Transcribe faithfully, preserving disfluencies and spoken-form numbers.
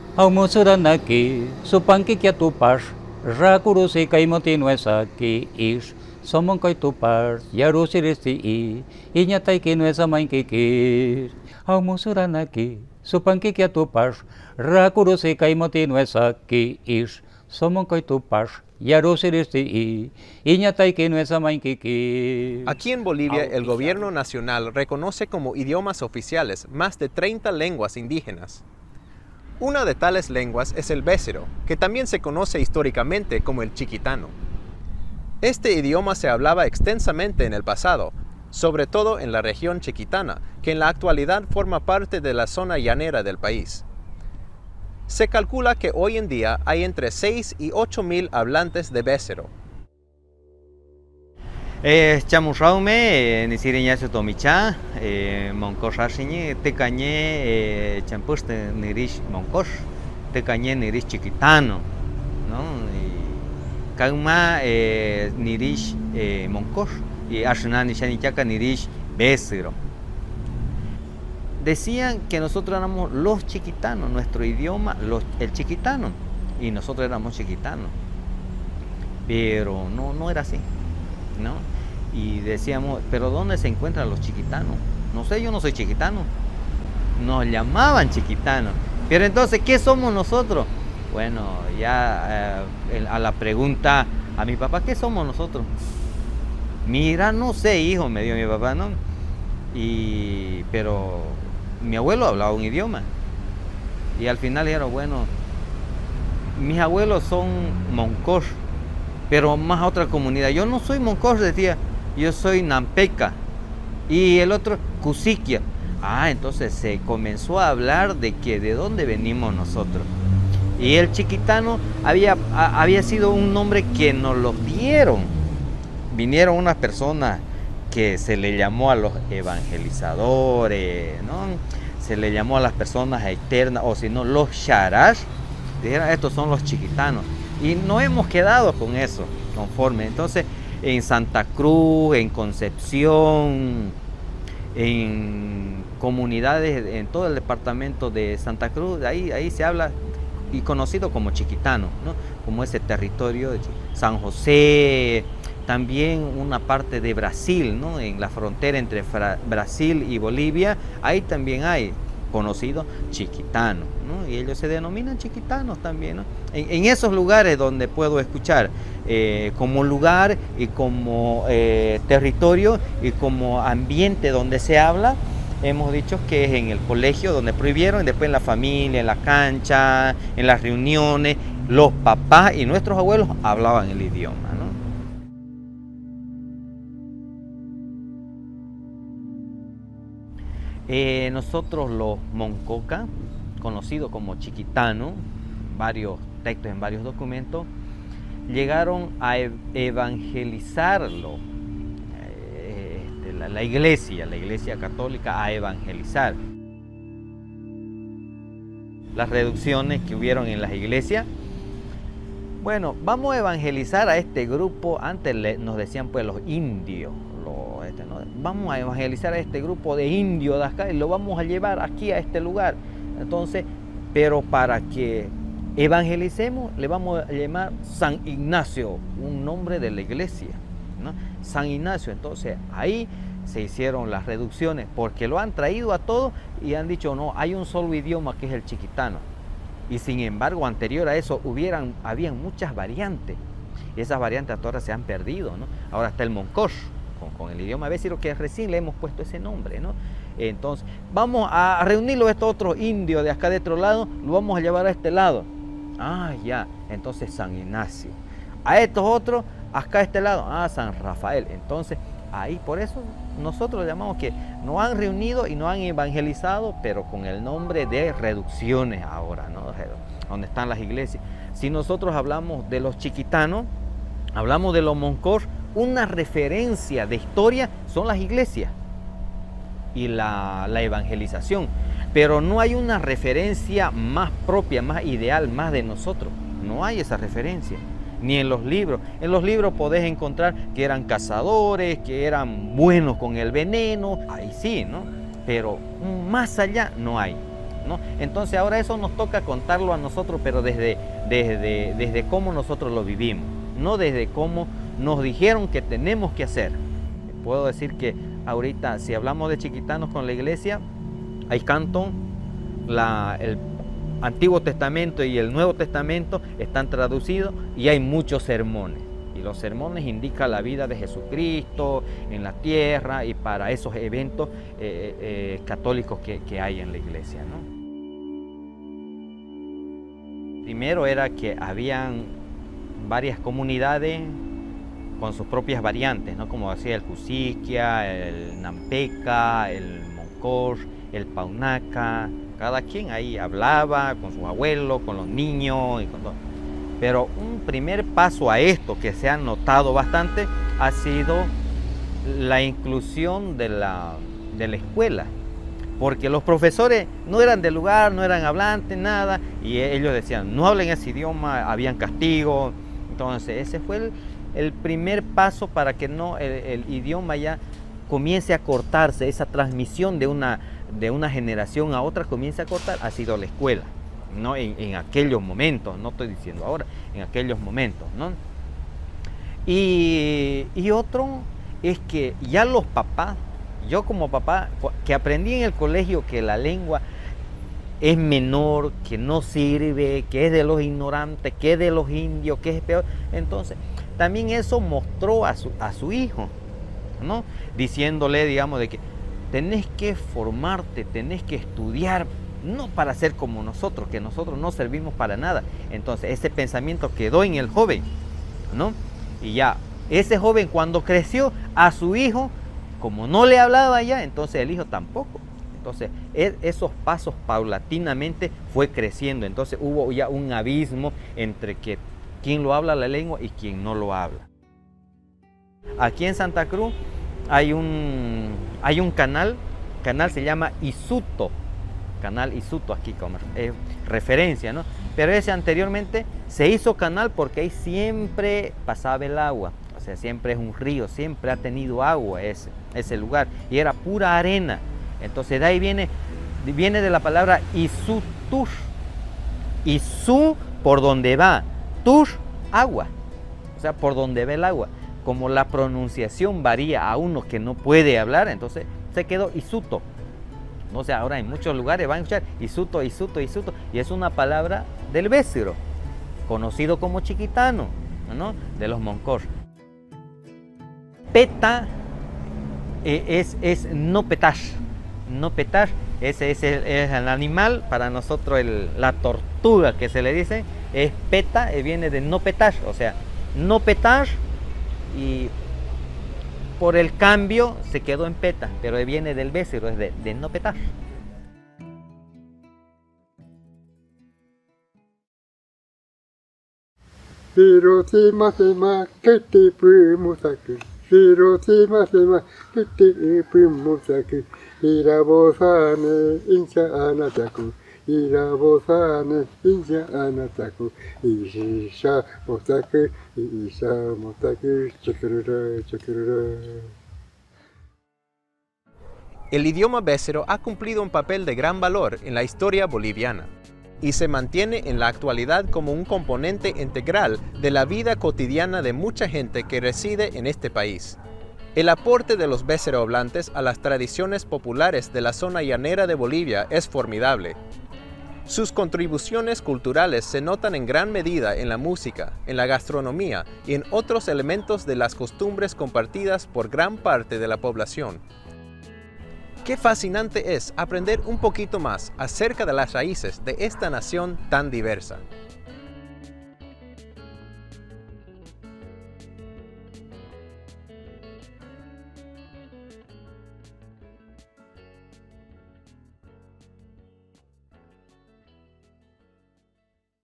Haumusuranaki, supanki kia tupash, rakurusi kaimoti nuesa ki ish, somon kai tupash, yarusiristi i, iñatai ki nuesa mainki ki. Haumusuranaki, supanki kia tupash, rakurusi kaimoti nuesa ki ish, somon kai tupash, yarusiristi i, iñatai ki nuesa mainki ki. Aquí en Bolivia, el gobierno nacional reconoce como idiomas oficiales más de treinta lenguas indígenas. Una de tales lenguas es el bécero, que también se conoce históricamente como el chiquitano. Este idioma se hablaba extensamente en el pasado, sobre todo en la región chiquitana, que en la actualidad forma parte de la zona llanera del país. Se calcula que hoy en día hay entre seis y ocho mil hablantes de bécero. Chamurraume, Nisiriñacio Tomicha, Moncoshashini, Tecañé, Champuste, Nirish Moncosh, Tecañé, Nirish Chiquitano, ¿no? Y Kauma, Nirish Moncosh, y Ashnani Shanichaka, Nirish Bécero. Decían que nosotros éramos los chiquitanos, nuestro idioma, los, el chiquitano, y nosotros éramos chiquitanos. Pero no, no era así, ¿no? Y decíamos, ¿pero dónde se encuentran los chiquitanos? No sé, yo no soy chiquitano. Nos llamaban chiquitanos. Pero entonces, ¿qué somos nosotros? Bueno, ya eh, a la pregunta a mi papá, ¿qué somos nosotros? Mira, no sé, hijo, me dio mi papá, ¿no? Y, pero mi abuelo hablaba un idioma. Y al final dijeron, bueno, mis abuelos son moncosh, pero más otra comunidad. Yo no soy moncosh, decía, yo soy nampeca. Y el otro, cusiquia. Ah, entonces se comenzó a hablar de que de dónde venimos nosotros. Y el chiquitano había, a, había sido un nombre que nos lo dieron. Vinieron unas personas que se le llamó a los evangelizadores, ¿no? Se le llamó a las personas eternas, o si no, los sharash. Dijeron, estos son los chiquitanos. Y no hemos quedado con eso, conforme. Entonces, en Santa Cruz, en Concepción, en comunidades, en todo el departamento de Santa Cruz, ahí, ahí se habla y conocido como chiquitano, ¿no? Como ese territorio de San José, también una parte de Brasil, ¿no? En la frontera entre Brasil y Bolivia, ahí también hay conocido chiquitano, ¿no? Y ellos se denominan chiquitanos también, ¿no? En, en esos lugares donde puedo escuchar eh, como lugar y como eh, territorio y como ambiente donde se habla, hemos dicho que es en el colegio donde prohibieron, y después en la familia, en la cancha, en las reuniones, los papás y nuestros abuelos hablaban el idioma, ¿no? Eh, nosotros los moncoca, conocidos como chiquitano, varios textos en varios documentos, llegaron a evangelizarlo, eh, este, la, la iglesia, la iglesia católica, a evangelizar. Las reducciones que hubieron en las iglesias, bueno, vamos a evangelizar a este grupo, antes le, nos decían pues los indios, los, este, ¿no? Vamos a evangelizar a este grupo de indios de acá y lo vamos a llevar aquí a este lugar. Entonces, pero para que evangelicemos, le vamos a llamar San Ignacio, un nombre de la iglesia, ¿no? San Ignacio. Entonces, ahí se hicieron las reducciones, porque lo han traído a todos y han dicho, no, hay un solo idioma que es el chiquitano. Y sin embargo, anterior a eso, hubieran, habían muchas variantes. Y esas variantes hasta ahora se han perdido, ¿no? Ahora está el moncosh, con, con el idioma bécero, que recién le hemos puesto ese nombre, ¿no? Entonces, vamos a reunirlo a estos otros indios de acá de otro lado, lo vamos a llevar a este lado. Ah, ya, entonces San Ignacio. A estos otros, acá a este lado, ah, San Rafael. Entonces, ahí por eso nosotros llamamos que nos han reunido y nos han evangelizado, pero con el nombre de reducciones ahora, ¿no? Donde están las iglesias. Si nosotros hablamos de los chiquitanos, hablamos de los moncosh, una referencia de historia son las iglesias y la, la evangelización, pero no hay una referencia más propia, más ideal, más de nosotros. No hay esa referencia, ni en los libros. En los libros podés encontrar que eran cazadores, que eran buenos con el veneno, ahí sí, ¿no? Pero más allá no hay. ¿no? Entonces ahora eso nos toca contarlo a nosotros, pero desde, desde, desde cómo nosotros lo vivimos, no desde cómo nos dijeron que tenemos que hacer. Puedo decir que ahorita, si hablamos de chiquitanos con la iglesia, hay canto, la, el Antiguo Testamento y el Nuevo Testamento están traducidos y hay muchos sermones. Y los sermones indican la vida de Jesucristo en la tierra y para esos eventos eh, eh, católicos que, que hay en la iglesia, ¿no? Primero era que habían varias comunidades con sus propias variantes, ¿no? Como decía el Cusiquia, el Nampeca, el Moncor, el Paunaca. Cada quien ahí hablaba con sus abuelos, con los niños y con todo. Pero un primer paso a esto que se ha notado bastante ha sido la inclusión de la, de la escuela. Porque los profesores no eran del lugar, no eran hablantes, nada. Y ellos decían, no hablen ese idioma, habían castigos. Entonces ese fue el, el primer paso para que no, el, el idioma ya comience a cortarse. Esa transmisión de una, de una generación a otra comience a cortar, ha sido la escuela. ¿No? En, en aquellos momentos, no estoy diciendo ahora, en aquellos momentos, ¿no? Y, y otro es que ya los papás, yo como papá, que aprendí en el colegio que la lengua es menor, que no sirve, que es de los ignorantes, que es de los indios, que es peor, entonces también eso mostró a su, a su hijo, ¿no? Diciéndole, digamos, de que tenés que formarte, tenés que estudiar, no para ser como nosotros, que nosotros no servimos para nada. Entonces ese pensamiento quedó en el joven, ¿no? Y ya, ese joven cuando creció, a su hijo, como no le hablaba ya, entonces el hijo tampoco. Entonces esos pasos paulatinamente fue creciendo. Entonces hubo ya un abismo entre que quien lo habla la lengua y quien no lo habla. Aquí en Santa Cruz hay un, hay un canal, canal se llama Isuto. Canal Isuto aquí como eh, referencia, ¿no? Pero ese anteriormente se hizo canal porque ahí siempre pasaba el agua, o sea, siempre es un río, siempre ha tenido agua ese, ese lugar y era pura arena. Entonces de ahí viene, viene de la palabra Isutur, Isu por donde va, Tur agua, o sea, por donde va el agua. Como la pronunciación varía a uno que no puede hablar, entonces se quedó Isuto. O sea, ahora en muchos lugares van a escuchar Isuto, Isuto, Isuto, y es una palabra del Bécero, conocido como chiquitano, ¿no? De los Moncor. Peta eh, es, es no petash, no petash, ese es el, es el animal, para nosotros el, la tortuga que se le dice, es peta, eh, viene de no petash, o sea, no petash, y por el cambio se quedó en peta, pero viene del Bécero, es de, de no petar. Pero te más que te fuimos aquí, pero te más que te fuimos aquí, y la bozane hincha anataku, y la bozane hincha anataku, y ya mostake, y ya mostake, chacarara, chacarara. El idioma bécero ha cumplido un papel de gran valor en la historia boliviana y se mantiene en la actualidad como un componente integral de la vida cotidiana de mucha gente que reside en este país. El aporte de los bécero hablantes a las tradiciones populares de la zona llanera de Bolivia es formidable. Sus contribuciones culturales se notan en gran medida en la música, en la gastronomía y en otros elementos de las costumbres compartidas por gran parte de la población. Qué fascinante es aprender un poquito más acerca de las raíces de esta nación tan diversa.